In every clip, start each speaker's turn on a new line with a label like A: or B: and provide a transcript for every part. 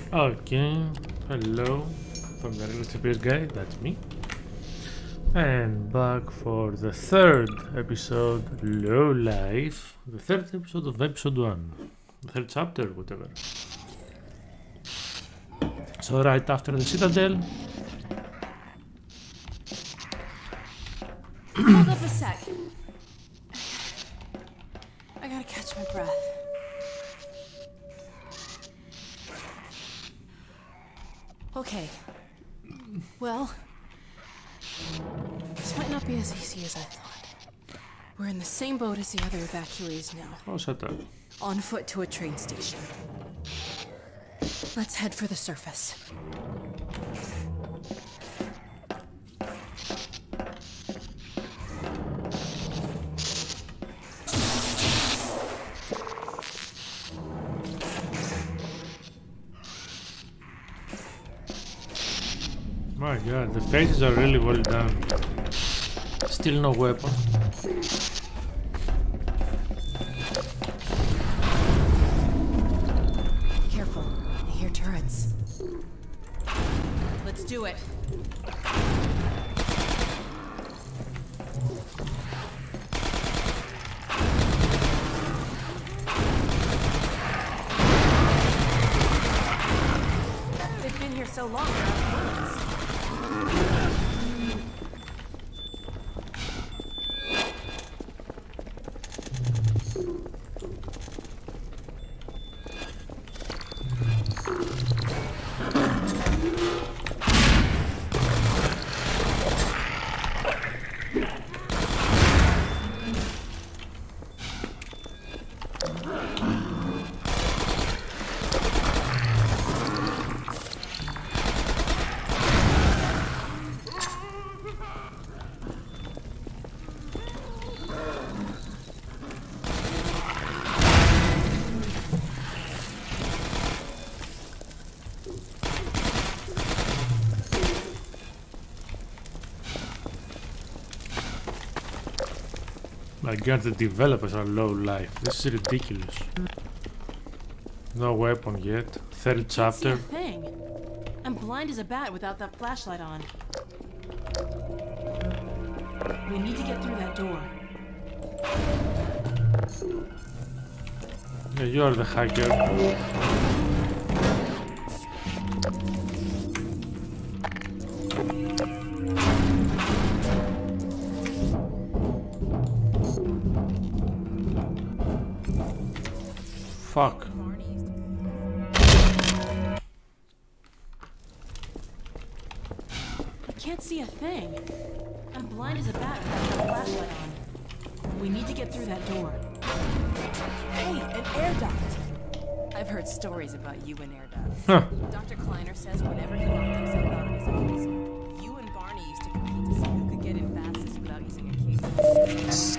A: Okay, hello from the Real Space Guy, that's me. And back for the third episode, Lowlife. The third episode of episode 1. The third chapter, whatever. So right after the Citadel.
B: Hold up a sec. I gotta catch my breath. Okay. Well, this might not be as easy as I thought. We're in the same boat as the other evacuees now.
A: Oh, shut up.
B: On foot to a train station. Let's head for the surface.
A: My god, the faces are really well done. Still no weapon.
B: Careful, I hear turrets. Let's do it. They've been here so long, they're out of bullets.
A: My god, the developers are low life. This is ridiculous. No weapon yet. Third chapter.
B: Can't see a thing. I'm blind as a bat without that flashlight on. We need to get through that door.
A: Yeah, you are the hacker. Fuck.
B: I can't see a thing. I'm blind as a bat without that flashlight on. We need to get through that door. Hey, an air duct! I've heard stories about you and air ducts.
A: Huh.
B: Dr. Kleiner says whenever he locked himself out of his office, you and Barney used to compete to see who could get in fastest without using a case.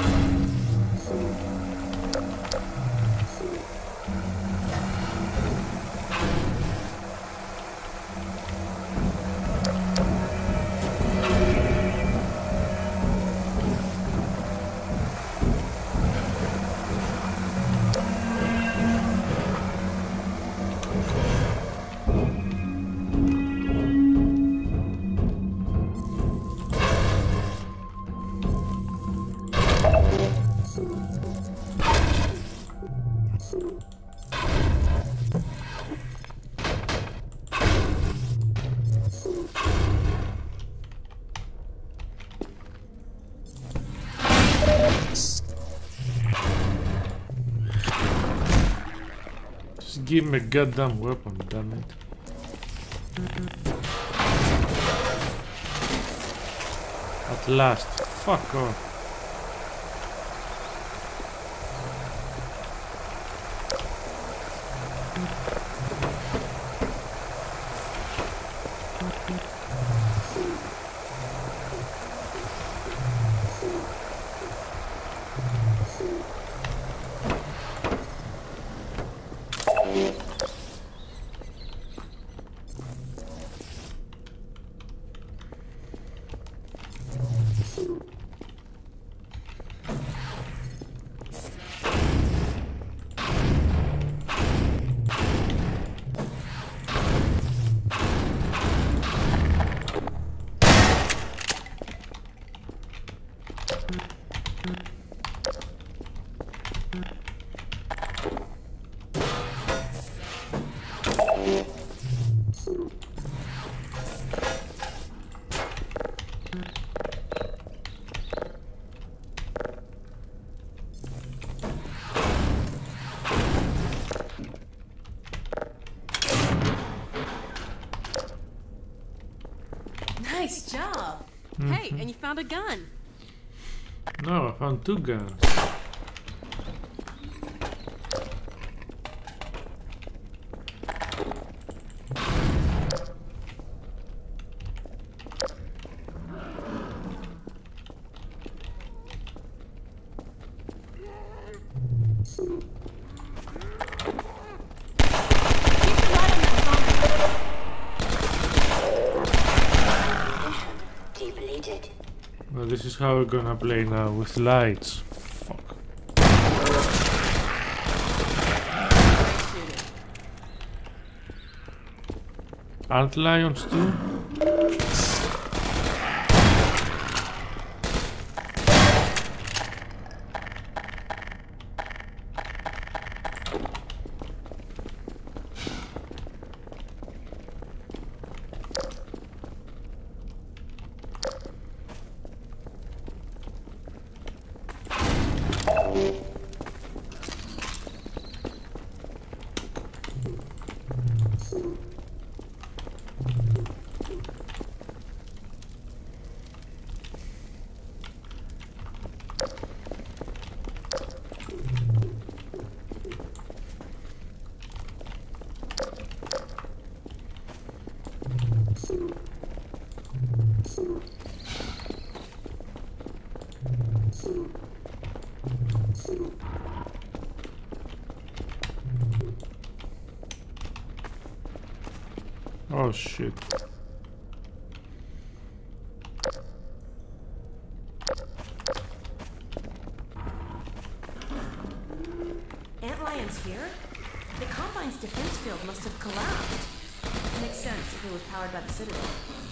A: Just give me a goddamn weapon, damn it. At last. Fuck off.
B: Nice job. Hey, and you found a gun.
A: No, I found 2 guns. Well, this is how we're gonna play now, with lights. Fuck. Antlions too? Oh shit.
B: Antlion's here? The Combine's defense field must have collapsed. Makes sense if it was powered by the Citadel.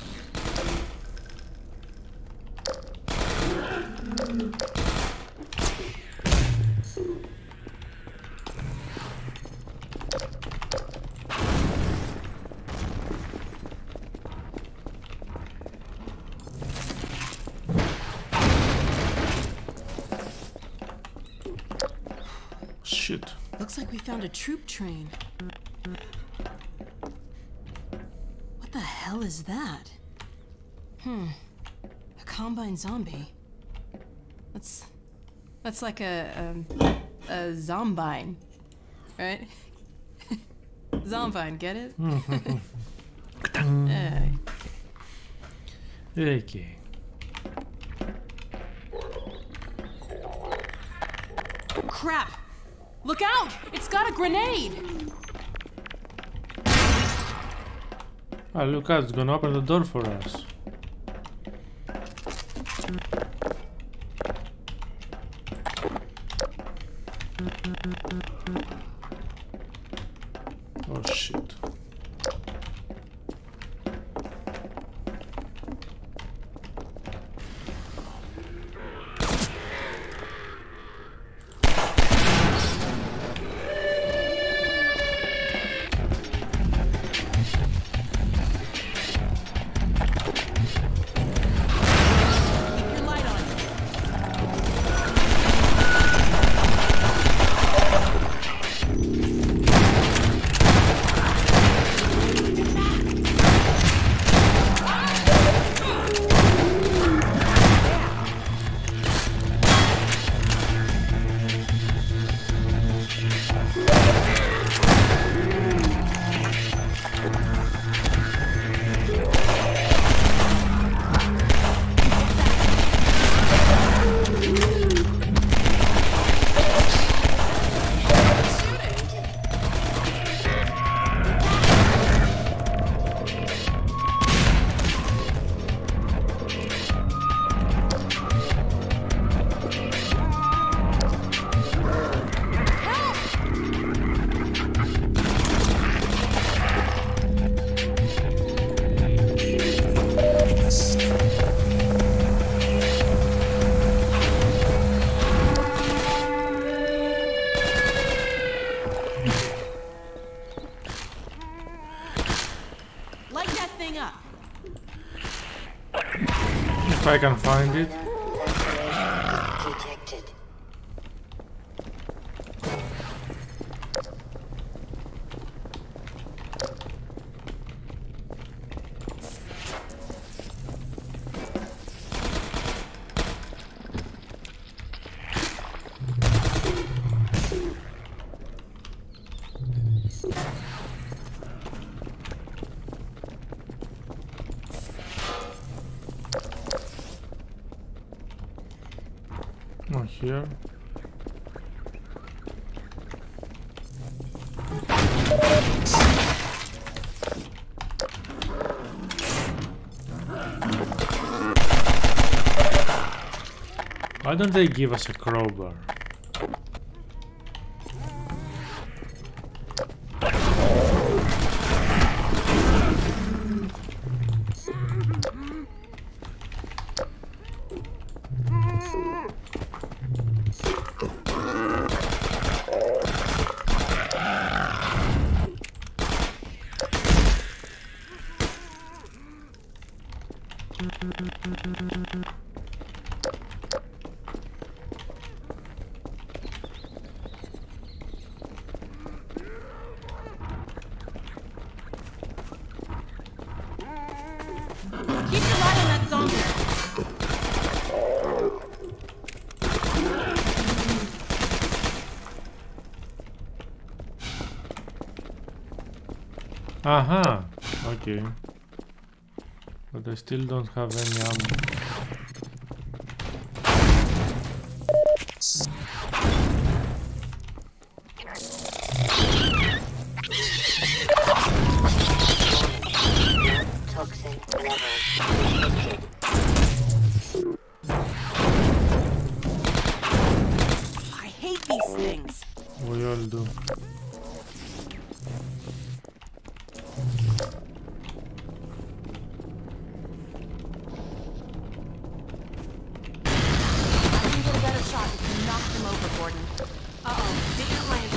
A: Shit.
B: Looks like we found a troop train. What the hell is that? A Combine zombie. That's like a Zombine, right? Zombine, get it?
A: Okay.
B: Crap! Look out! It's got a grenade!
A: Ah, look out, it's gonna open the door for us. Oh shit.
B: thing up.
A: If I can find it.
C: Detected.
A: Not here. Why don't they give us a crowbar?
B: Keep your eye on that zombie.
A: Aha! Okay. But I still don't have any ammo.
C: Toxin levels detected.
B: I hate these things.
A: We all do.
B: I can get a better shot if you knock them over, Gordon. Uh-oh. Get your plans.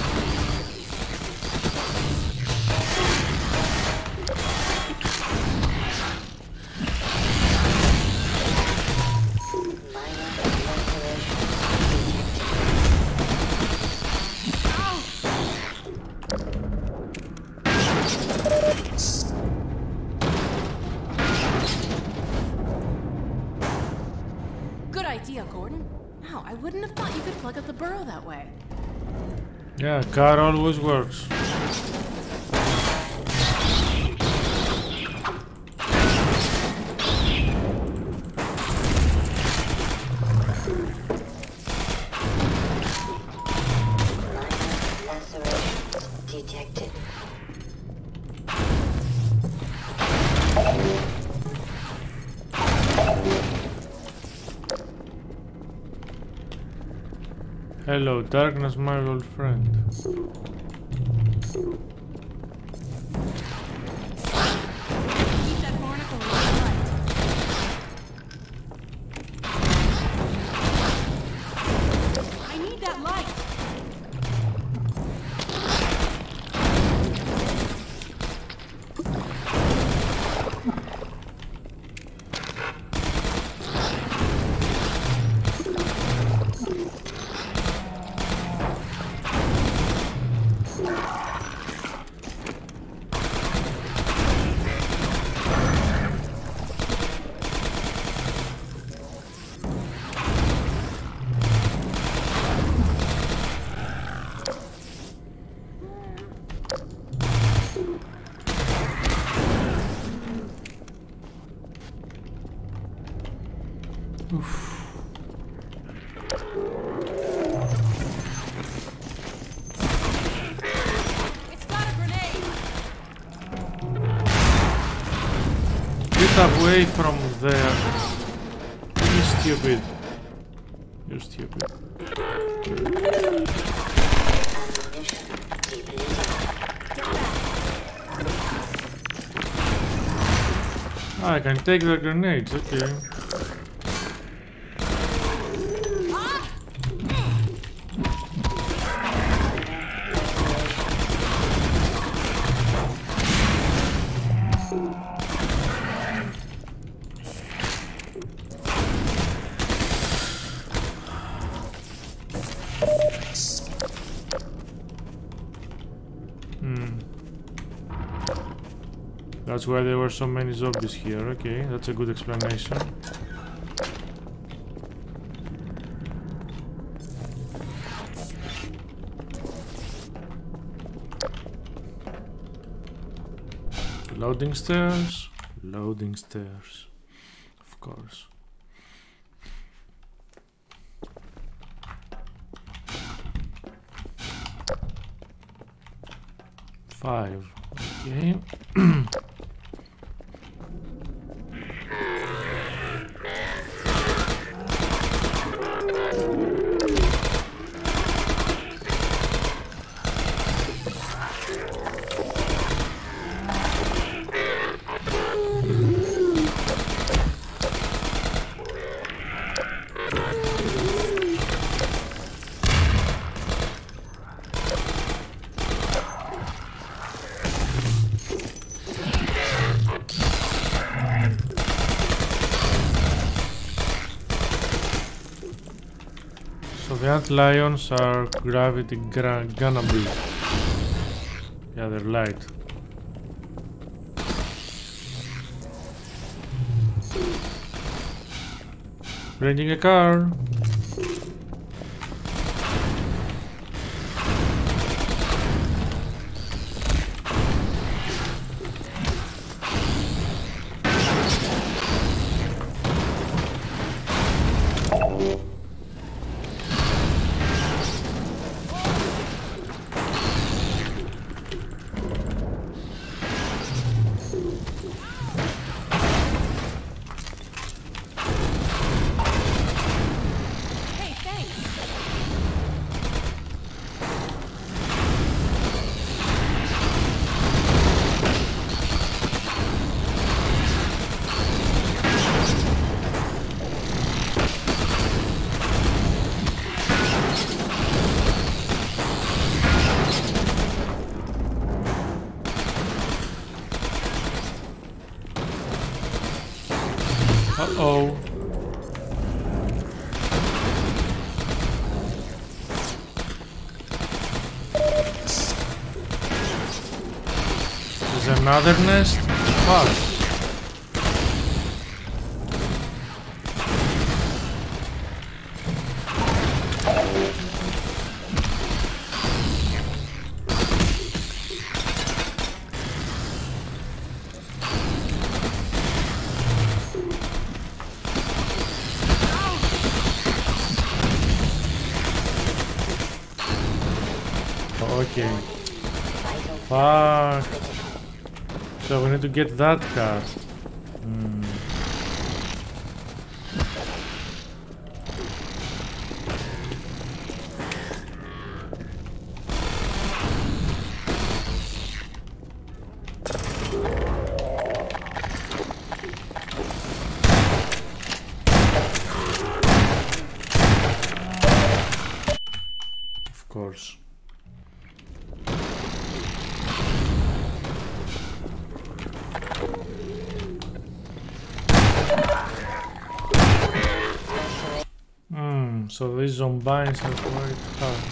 B: Good idea, Gordon. Wow, I wouldn't have thought you could plug up the burrow that way.
A: Yeah, car always works.
C: Lacerations detected.
A: Hello, darkness, my old friend.
B: Keep that barnacle light. I need that light. It's got a grenade.
A: Get away from there. You're stupid. You're stupid.
C: Ammunition depleted.
A: I can take the grenades, okay. That's why there were so many zombies here. Okay, that's a good explanation. Loading stairs. Loading stairs. Of course. Five. Okay. So the Antlions are gravity gunnable. Yeah, they're light. Bringing a car. Uh-oh. There's another nest? Fuck. Okay. Fuck. So we need to get that car. Of course. So these Zombines are quite hard.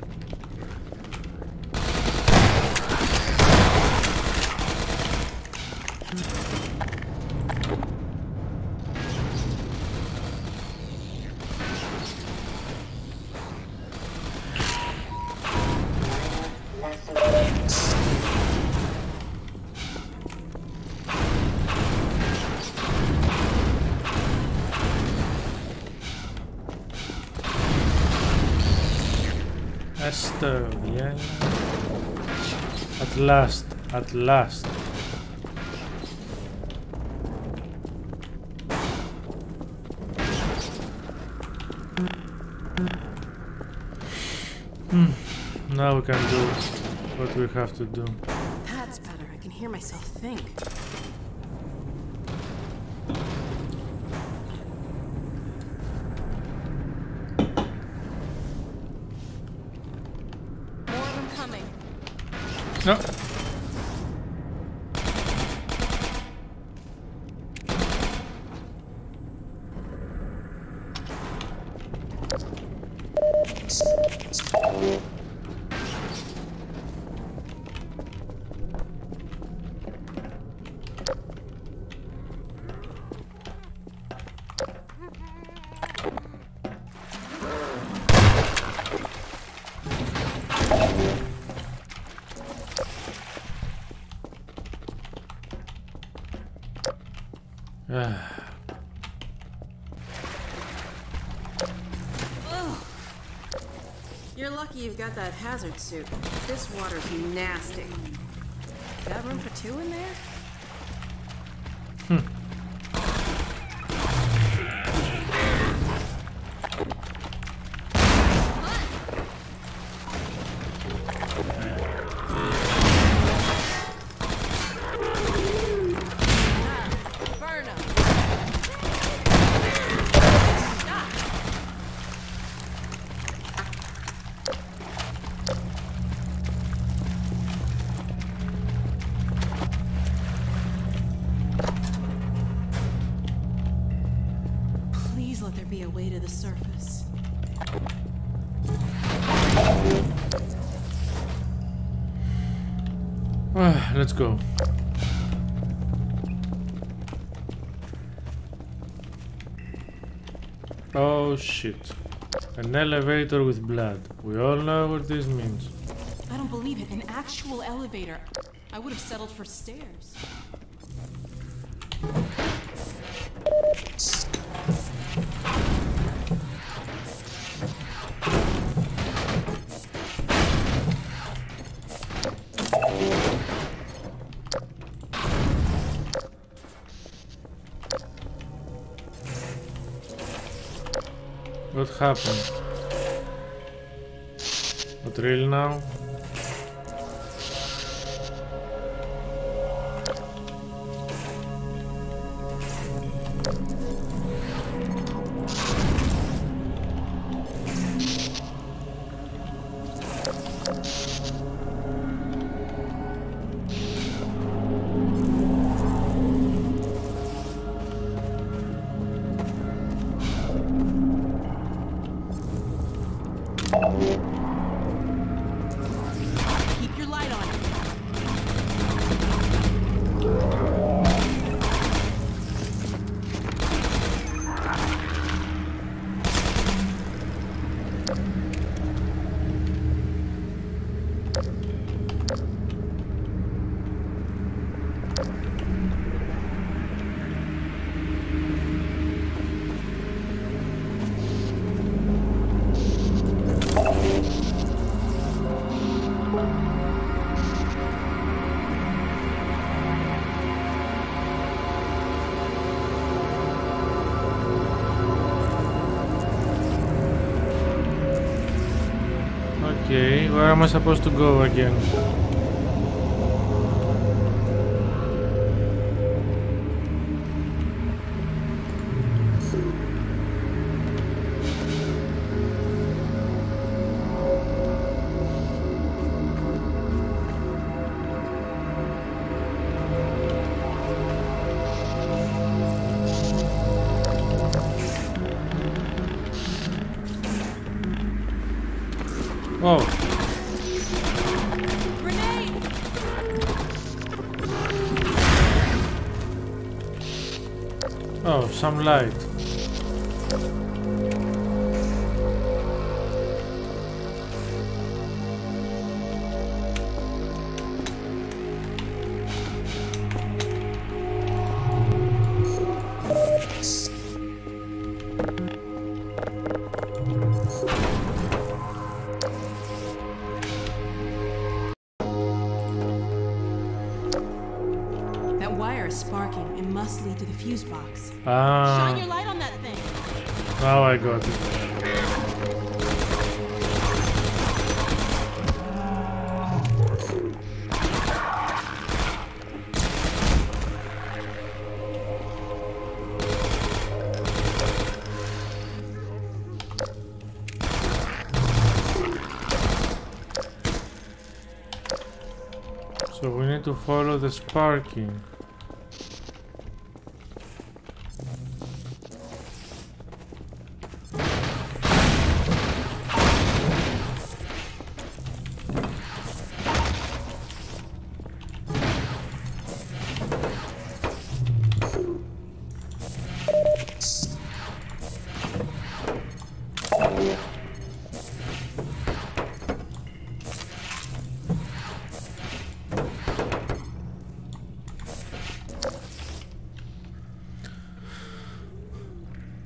A: Esther, yeah. At last, at last. Now we can do what we have to do.
B: That's better. I can hear myself think.
A: No.
B: You're lucky you've got that hazard suit. This water's nasty. Got room for two in there? Let there be a way to the surface.
A: Let's go. Oh shit. An elevator with blood. We all know what this means.
B: I don't believe it. An actual elevator. I would have settled for stairs.
C: What happened? Not real now?
B: Keep your light on.
C: Okay, where am I supposed to go again? Oh.
B: Grenade!
C: Oh, some light.
B: That wire is sparking. It must lead to the fuse box.
A: Ah,
B: Shine your light on that thing.
A: now I got it.
C: So we need to follow the sparking.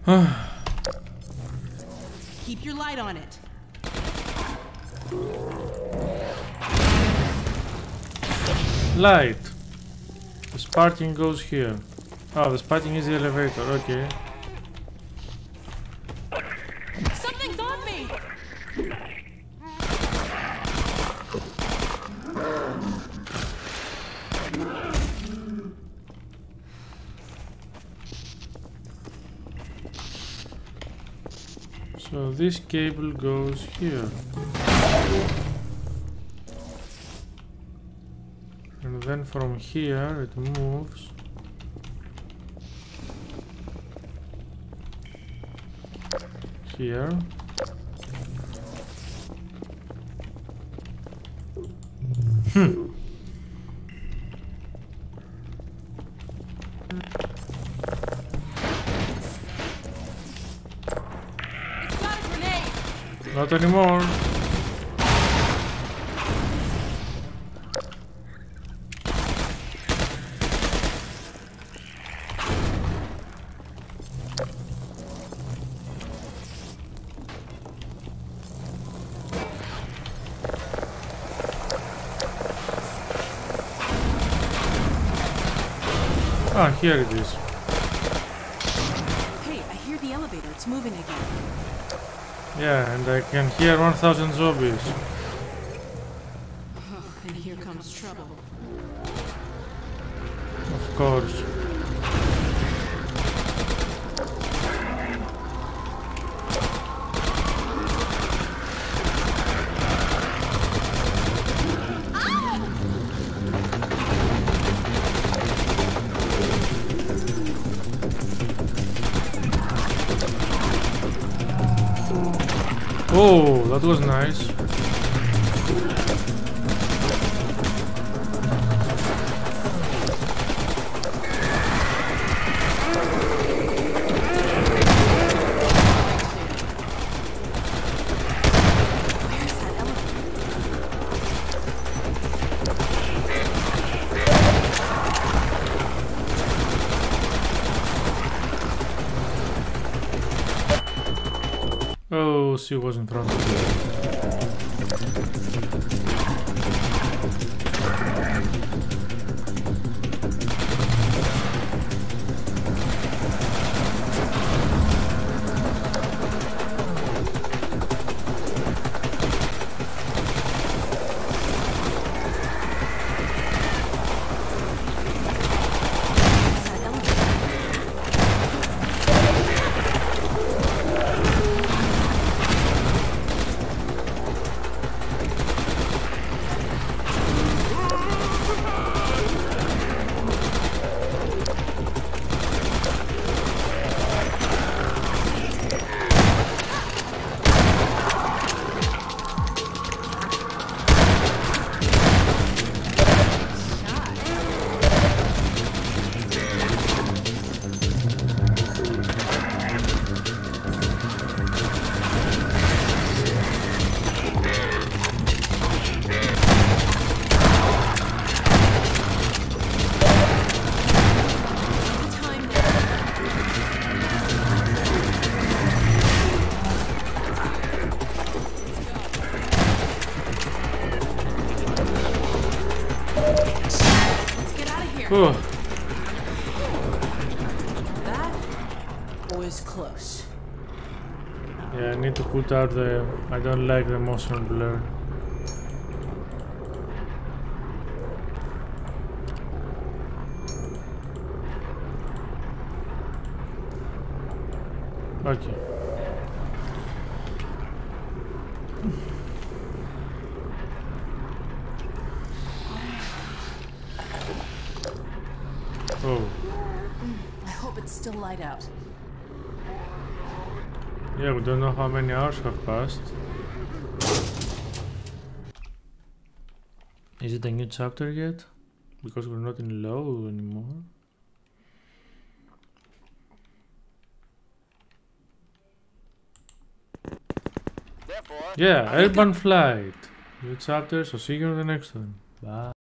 B: Keep your light on it.
C: Light. The sparking goes here. Oh, the sparking is the elevator. Okay.
B: Something's on me!
C: So this cable goes here. And then from here it moves here.
B: It's got a grenade!
C: Not anymore. Ah, here it is.
B: Hey, I hear the elevator. It's moving again.
C: Yeah, and I can hear 1000 zombies.
B: And here comes trouble.
C: Of course. Oh, that was nice. Oh, she was in front of me.
B: That was close.
C: Yeah, I need to put out the... I don't like the motion blur. Okay. Oh.
B: I hope it's still light out.
C: Yeah, we don't know how many hours have passed. Is it a new chapter yet? Because we're not in low anymore. Yeah, Urban Flight. New chapter, so see you in the next one. Bye.